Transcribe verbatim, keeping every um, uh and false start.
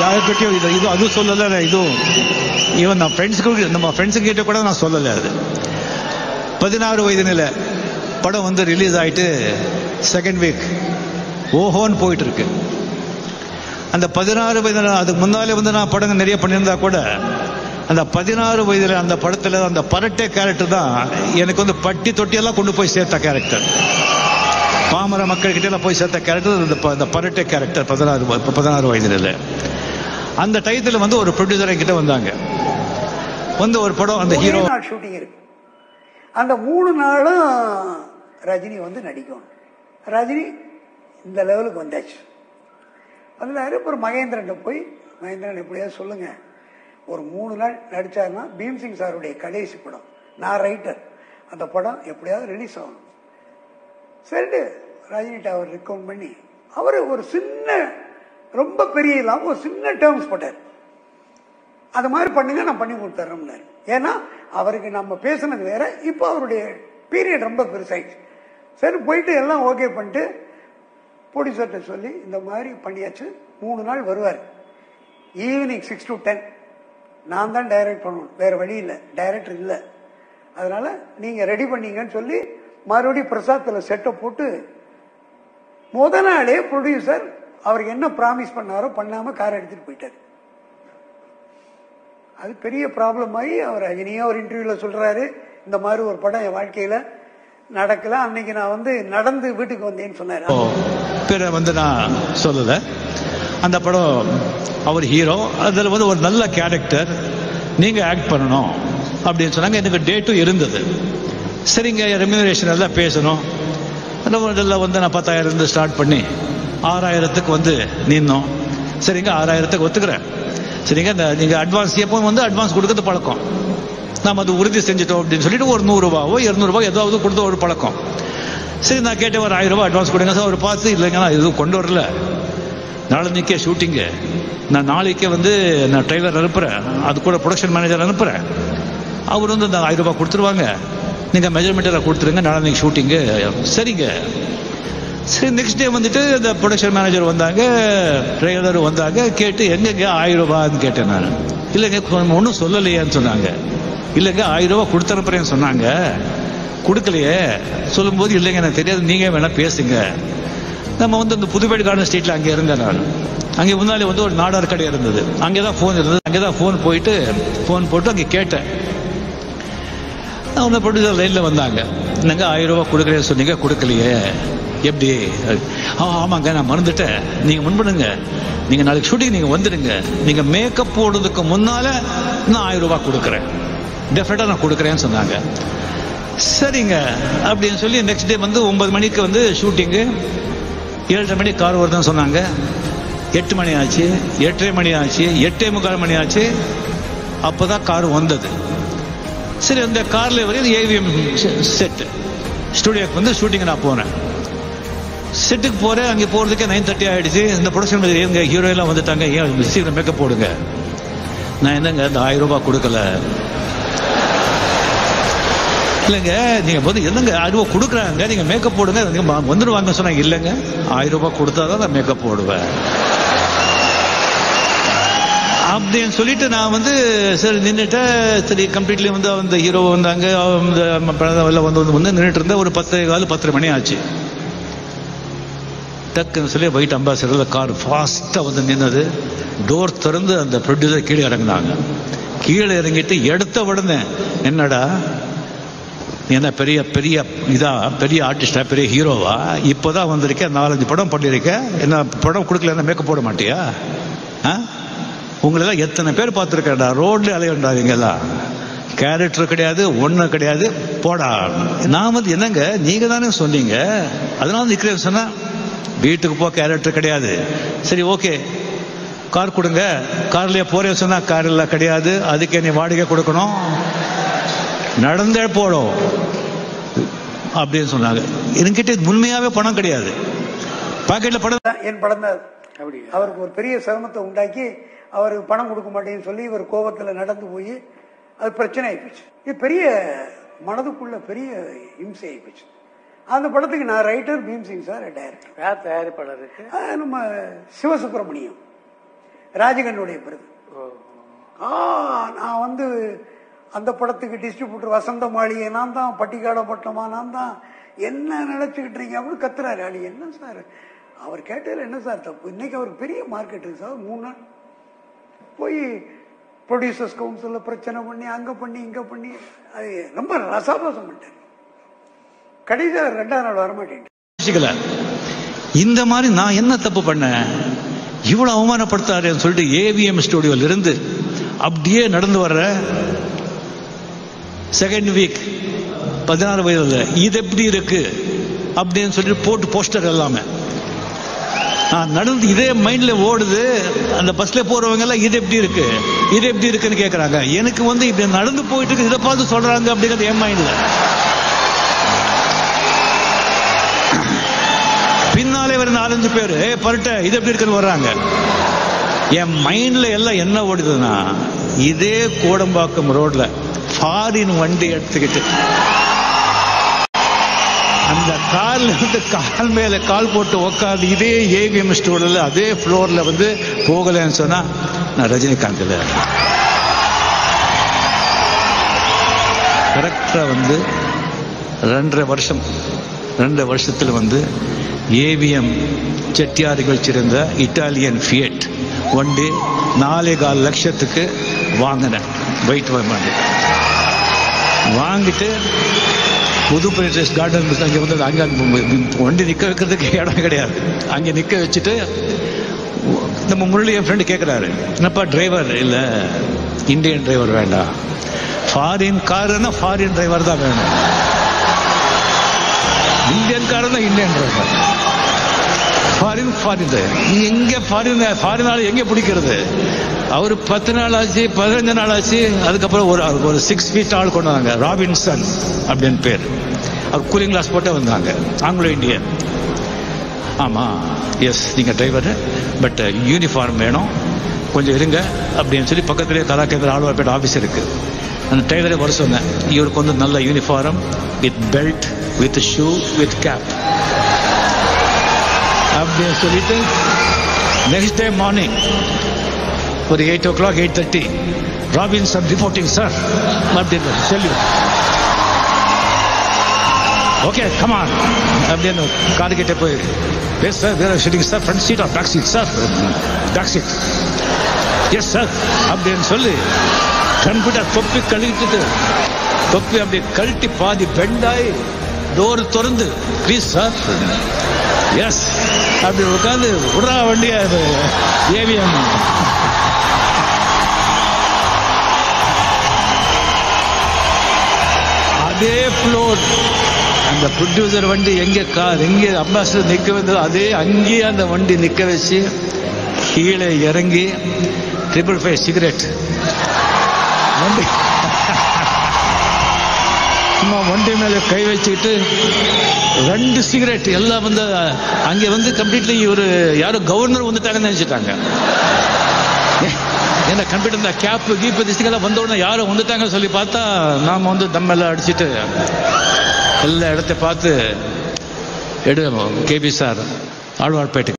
யாருக்கிட்டையும் இது இது அது சொல்லலை. இதுவும் ஈவன் நான் ஃப்ரெண்ட்ஸுக்கு நம்ம ஃப்ரெண்ட்ஸுக்கிட்ட கூட நான் சொல்லலை. அது பதினாறு வயது நிலை படம் வந்து ரிலீஸ் ஆகிட்டு செகண்ட் வீக் ஓஹோன்னு போயிட்டு இருக்கு. அந்த பதினாறு வயது அதுக்கு முன்னாலே வந்து நான் படங்கள் நிறைய பண்ணியிருந்தா கூட அந்த பதினாறு வயதில் அந்த படத்தில் அந்த பரட்டை கேரக்டர் தான் எனக்கு வந்து பட்டி தொட்டியெல்லாம் கொண்டு போய் சேர்த்த கேரக்டர். பாமர மக்கள்கிட்ட எல்லாம் போய் சேர்த்த கேரக்டர் அந்த பரட்டை கேரக்டர் பதினாறு பதினாறு வயதில். அந்த டயத்தில் வந்து ஒரு ப்ரொடியூசர் என்கிட்ட வந்தாங்க. வந்து ஒரு படம் அந்த ஹீரோ ஷூட்டிங் இருக்கு. அந்த மூணு நாளும் ரஜினி வந்து நடிக்கணும். ரஜினி இந்த லெவலுக்கு வந்தாச்சு. வந்தாரு. அப்புறம் மகேந்திரன் போய் மகேந்திரன் எப்படியாவது சொல்லுங்க, ஒரு மூணு நாள் நடிச்சாருன்னா பீம்சிங் சாருடைய கடைசி படம், நான் ரைட்டர், அந்த படம் எப்படியாவது ரிலீஸ் ஆகணும். சரிட்டு ரஜினிட்ட அவர் ரெக்கமெண்ட் பண்ணி அவர் ஒரு சின்ன ரொம்ப பெரிய இல்லாமல் ஒரு சின்ன டேர்ம்ஸ் போட்டார். அது மாதிரி பண்ணுங்க, நான் பண்ணி கொடுத்துறேன். ஏன்னா அவருக்கு நம்ம பேசுனது வேற, இப்போ அவருடைய பீரியட் ரொம்ப பெருசாயிடுச்சு. சரி போயிட்டு எல்லாம் ஓகே பண்ணிட்டு ப்ரொடியூசர்கிட்ட சொல்லி இந்த மாதிரி பண்ணியாச்சு. மூணு நாள் வருவார். ஈவினிங் சிக்ஸ் டு டென் நான் தான் டைரக்ட் பண்ணணும், வேற வழி இல்லை, டைரக்டர் இல்லை. அதனால நீங்க ரெடி பண்ணீங்கன்னு சொல்லி மறுபடியும் பிரசாத்தில் செட்டை போட்டு முத நாளே ப்ரொடியூசர் அவருக்கு என்ன ப்ராமிஸ் பண்ணாரோ பண்ணாம கார் எடுத்துட்டு போயிட்டாரு. அது பெரிய ப்ராப்ளம் ஆகி அவர் ரஜினியா ஒரு இன்டர்வியூல சொல்றாரு, இந்த மாதிரி ஒரு படம் என் வாழ்க்கையில நடக்கல, அன்னைக்கு நான் வந்து நடந்து வீட்டுக்கு வந்தேன்னு சொன்னாரு. பேரை வந்து நான் சொல்லல. அந்த படம் அவர் ஹீரோ, அதில் வந்து ஒரு நல்ல கேரக்டர், நீங்க ஆக்ட் பண்ணணும் அப்படின்னு சொன்னாங்க. எனக்கு டேட்டும் இருந்தது. சரிங்க, ரெம்யூனரேஷன் எல்லாம் பேசணும். அதெல்லாம் வந்து நான் பத்தாயிரம் இருந்து ஸ்டார்ட் பண்ணி ஆறாயிரத்துக்கு வந்து நின்னோம். சரிங்க, ஆறாயிரத்துக்கு ஒத்துக்கிறேன். சரிங்க, இந்த நீங்கள் அட்வான்ஸ் எப்போ வந்து அட்வான்ஸ் கொடுக்கறது பழக்கம், நாம் அது உறுதி செஞ்சுட்டோம் அப்படின்னு சொல்லிட்டு ஒரு நூறுரூவாவோ இரநூறுவா ஏதாவது கொடுத்த ஒரு பழக்கம். சரி, நான் கேட்டேன் ஒரு ஆயிரம் ரூபாய் அட்வான்ஸ் கொடுங்க சார். அவர் பார்த்து இல்லைங்க நான் எதுவும் கொண்டு வரல, நாளைக்கே ஷூட்டிங்கு, நான் நாளைக்கே வந்து நான் ட்ரெய்லர் அனுப்புகிறேன், அது கூட ப்ரொடக்ஷன் மேனேஜர் அனுப்புகிறேன், அவர் வந்து அந்த ஆயிரம் ரூபாய் கொடுத்துருவாங்க, நீங்கள் மெஜர்மெண்ட்டில் கொடுத்துருங்க, நாளைக்கு ஷூட்டிங்கு. சரிங்க. சரி, நெக்ஸ்ட் டே வந்துட்டு இந்த ப்ரொடக்ஷன் மேனேஜர் வந்தாங்க, ட்ரெய்லர் வந்தாங்க. கேட்டு எங்கெங்க ஆயிரம் ரூபான்னு கேட்டேன் நான். இல்லைங்க ஒன்றும் சொல்லலையேன்னு சொன்னாங்க. இல்லைங்க ஆயிரம் ரூபா கொடுத்து அனுப்புறேன்னு சொன்னாங்க, கொடுக்கலையே. சொல்லும்போது இல்லைங்க எனக்கு தெரியாது, நீங்கள் வேணா பேசுங்க. நம்ம வந்து இந்த புதுப்பேடு கார்டன் ஸ்ட்ரீட்டில் அங்கே இருந்தேன் நான். அங்கே முன்னாலே வந்து ஒரு நாடார் கடை இருந்தது, அங்கே தான் ஃபோன் இருந்தது. அங்கே தான் ஃபோன் போயிட்டு ஃபோன் போட்டு அங்கே கேட்டேன். அவங்க ப்ரொடியூசர் லைனில் வந்தாங்க. என்னங்க ஆயிரம் ரூபா கொடுக்குறேன்னு சொன்னீங்க, கொடுக்கலையே, எப்படி? ஆ ஆமாங்க நான் மறந்துட்டேன், நீங்கள் முன்படுங்க, நீங்கள் நாளைக்கு ஷூட்டிங் நீங்கள் வந்துடுங்க, நீங்கள் மேக்கப் போடுறதுக்கு முன்னால் நான் ஆயிரம் ரூபா கொடுக்குறேன், டெஃபினட்டாக நான் கொடுக்குறேன்னு சொன்னாங்க. சரிங்க அப்படின்னு சொல்லி நெக்ஸ்ட் டே வந்து ஒன்பது மணிக்கு வந்து ஷூட்டிங்கு, ஏழரை மணிக்கு கார் வருதுன்னு சொன்னாங்க. எட்டு மணி ஆச்சு, எட்டரை மணி ஆச்சு, எட்டே முக்கால் மணி ஆச்சு, அப்போ தான் கார் வந்தது. சரி, அந்த காரில் வரையும் ஏவிஎம் செட்டு ஸ்டுடியோக்கு வந்து ஷூட்டிங் நான் போனேன். செட்டுக்கு போகிறேன். அங்கே போகிறதுக்கே நைன் தேர்ட்டி ஆகிடுச்சு. இந்த ப்ரொடக்ஷன் மேனேஜர் எங்கள் ஹீரோயெல்லாம் வந்துட்டாங்க, ஏன் சீக்கிரம் மேக்கப் போடுங்க. நான் என்னங்க இந்த ஆயிரம் ரூபாய் கொடுக்கல. இல்லைங்க நீங்கள் வந்து என்னங்க ஆயிரம் ரூபாய் கொடுக்குறாங்க, நீங்கள் மேக்கப் போடுங்க, நீங்கள் வந்துடுவாங்க சொன்னாங்க. இல்லைங்க ஆயிரம் ரூபாய் கொடுத்தா தான் நான் மேக்கப் போடுவேன் அப்படின்னு சொல்லிட்டு நான் வந்து சரி நின்றுட்டேன். சரி கம்ப்ளீட்லி வந்து அந்த ஹீரோ வந்தாங்க, எல்லாம் வந்து வந்து நின்றுட்டு இருந்தேன். ஒரு பத்து கால் பத்தரை மணி ஆச்சு. டக்குன்னு சொல்லி ஒயிட் அம்பாசிடரில் கார் ஃபாஸ்ட்டாக வந்து நின்னது. டோர் திறந்து அந்த ப்ரொடியூசர் கீழே இறங்கினாங்க. கீழே இறங்கிட்டு எடுத்த உடனே என்னடா என்ன பெரிய பெரிய இதா பெரிய ஆர்டிஸ்டா பெரிய ஹீரோவா, இப்போதான் வந்திருக்கேன், நாலஞ்சு படம் பண்ணியிருக்கேன், என்ன படம் கொடுக்கல மேக்கப் போட மாட்டியா? உங்களெல்லாம் எத்தனை பேர் பார்த்துருக்கேன்டா, ரோட்ல அலையண்டாதீங்கெல்லாம், கேரக்டர் கிடையாது, ஒன்றும் கிடையாது, போடா. நான் வந்து என்னங்க நீங்க தானே சொன்னீங்க, அதனால நிற்கிறேன்னு சொன்னா வீட்டுக்கு போ, கேரக்டர் கிடையாது. சரி ஓகே கார் கொடுங்க, கார்லயே போறேன்னு சொன்னா காரில் கிடையாது, அதுக்கு நீ வாடகை கொடுக்கணும், நடந்தே போடும் அப்படின்னு சொன்னாங்க. என்கிட்ட உண்மையாவே பணம் கிடையாது, பாக்கெட்ல பணம். என் படம் தான் அவருக்கு ஒரு பெரிய சிரமத்தை உண்டாக்கி அவருக்கு பணம் கொடுக்க மாட்டேன்னு சொல்லி இவர் கோபத்தில் நடந்து போய் அது பிரச்சனை ஆயிப்போச்சு. இது பெரிய மனதுக்குள்ள பெரிய இம்சை ஆயிப்போச்சு. அந்த படத்துக்கு நான் ரைட்டர், பீம்சிங் சார் டைரக்டர். யார் தயாரிப்பாளருக்கு? நம்ம சிவசுப்பிரமணியம். ராஜகண்ணுடைய பிரதர். ஆ நான் வந்து அந்த படத்துக்கு டிஸ்ட்ரிபியூட்டர் வசந்த மாளிகை நான் தான், பட்டிக்காடப்பட்டமா நான் தான், என்ன நினைச்சுக்கிட்டு இருக்கீங்க அப்படின்னு கத்துறாரு. அடி என்ன சார் அவர் கேட்டதில் என்ன சார் தப்பு? இன்னைக்கு அவருக்கு பெரிய மார்க்கெட் இருக்கு சார். மூணு நாள் போய் ப்ரொடியூசர்ஸ் கவுன்சில்ல பிரச்சனை பண்ணி அங்க பண்ணி இங்க பண்ணி அது ரொம்ப ரசாபாசம் பண்ணிட்டாரு. கடைசியில் ரெண்டாவது நாள் வரமாட்டேன். இந்த மாதிரி நான் என்ன தப்பு பண்ணேன், இவ்வளவு அவமானப்படுத்தாருன்னு சொல்லிட்டு ஏவிஎம் ஸ்டுடியோல இருந்து அப்படியே நடந்து வர்ற செகண்ட் வீக் பதினாறு வயதுல இது எப்படி இருக்கு அப்படின்னு சொல்லிட்டு போட்டு போஸ்டர் எல்லாமே நான் நடந்து இதே மைண்ட்ல ஓடுது. அந்த பஸ்ல போறவங்க எல்லாம் இது எப்படி இருக்கு இது எப்படி இருக்குன்னு கேட்கறாங்க. எனக்கு வந்து இப்படி நடந்து போயிட்டு இருக்கு, இதை பார்த்து சொல்றாங்க அப்படிங்கிறது என் மைண்ட்ல. பின்னாலே ஒரு நாலஞ்சு பேரு பரட்ட இது எப்படி இருக்குன்னு வர்றாங்க. என் மைண்ட்ல எல்லாம் என்ன ஓடுதுன்னா, இதே கோடம்பாக்கம் ரோட்ல ஃபாரின் வண்டி எடுத்துக்கிட்டு அந்த கால்ல வந்து கால் மேல கால் போட்டு உட்காந்து இதே ஏவிஎம் ஸ்டோர்ல அதே ஃப்ளோர்ல வந்து போகலன்னு சொன்னா நான் ரஜினிகாந்த் இல்ல. கரெக்டா வந்து ரெண்டரை வருஷம் ரெண்டரை வருஷத்துல வந்து ஏவிஎம் செட்டியார்கள் வச்சிருந்த இட்டாலியன் ஃபியட் வண்டி நாலே கால் லட்சத்துக்கு வாங்கினேன். வெயிட் வண்டி வாங்கிட்டு புது பிரிட்டிஷ் கார்டன் அங்கே வந்து அங்கே வண்டி நிற்க வைக்கிறதுக்கு இடம் கிடையாது. அங்கே நிற்க வச்சுட்டு நம்ம முரளி என் ஃப்ரெண்டு கேட்குறாரு, என்னப்பா டிரைவர் இல்லை, இந்தியன் டிரைவர் வேண்டாம், ஃபாரின் காருன்னா ஃபாரின் டிரைவர் தான் வேணும், இந்தியன் காருன்னா Indian driver, foreign foreign driver. எங்கே ஃபாரின் ஃபாரின் ஆள் எங்கே பிடிக்கிறது? அவர் பத்து நாள் ஆச்சு, பதினஞ்சு நாள் ஆச்சு. அதுக்கப்புறம் ஒரு ஒரு சிக்ஸ் ஃபீட் ஆள் கொண்டு வந்தாங்க, ராபின்சன் அப்படின்னு பேர். அவர் கூலிங் கிளாஸ் போட்டே வந்தாங்க, ஆங்கிலோ இந்தியன். ஆமாம், எஸ் நீங்கள் டிரைவர், பட் யூனிஃபார்ம் வேணும், கொஞ்சம் இருங்க அப்படின்னு சொல்லி பக்கத்துலேயே கலாக்கேந்திர ஆழ்வார்பேட்டை ஆஃபீஸ் இருக்கு. அந்த டிரைவரே வர சொன்னேன். இவருக்கு வந்து நல்ல uniform with belt with shoe with cap அப்படின்னு சொல்லிட்டு நெக்ஸ்ட் டே மார்னிங் ஒரு eight o'clock eight thirty Robinson reporting sir அப்படின்னு சொல்லி ஓகே கமான் அப்படின்னு கார் கிட்ட போய் எஸ் சார் வேற shooting sir front seat or back seat sir back seat yes sir அப்படின்னு சொல்லி கம்ப்யூட்டர் தொப்பி கழுவிட்டு தொப்பி அப்படி கழட்டி பாதி பெண்டாய் டோர் திறந்து ப்ளீஸ் சார் எஸ் அப்படி உட்காந்து விடுறா வண்டியா ஏவிஎம். அதே ஃப்ளோர் அந்த ப்ரொடியூசர் வண்டி எங்க கார் எங்க அம்பாசிடர் நிக்க வந்தது அதே அங்கேயே அந்த வண்டி நிக்க வச்சு கீழே இறங்கி ட்ரிபிள் ஃபைவ் சிகரெட் வண்டி சும்மா வண்டி மேல கை வச்சுக்கிட்டு ரெண்டு சிகரெட் எல்லாம் வந்து அங்கே வந்து கம்ப்ளீட்லி ஒரு யாரும் கவர்னர் வந்துட்டாங்கன்னு நினைச்சிட்டாங்க. ஏன்னா கம்ப்யூட்டர் கேப் கீப் திஸ்டிங்கெல்லாம் வந்த உடனே யாரும் வந்துட்டாங்கன்னு சொல்லி பார்த்தா நாம வந்து தம்மெல்லாம் அடிச்சுட்டு எல்லா இடத்த பார்த்து எடு கேபி சார் ஆழ்வார்பேட்டை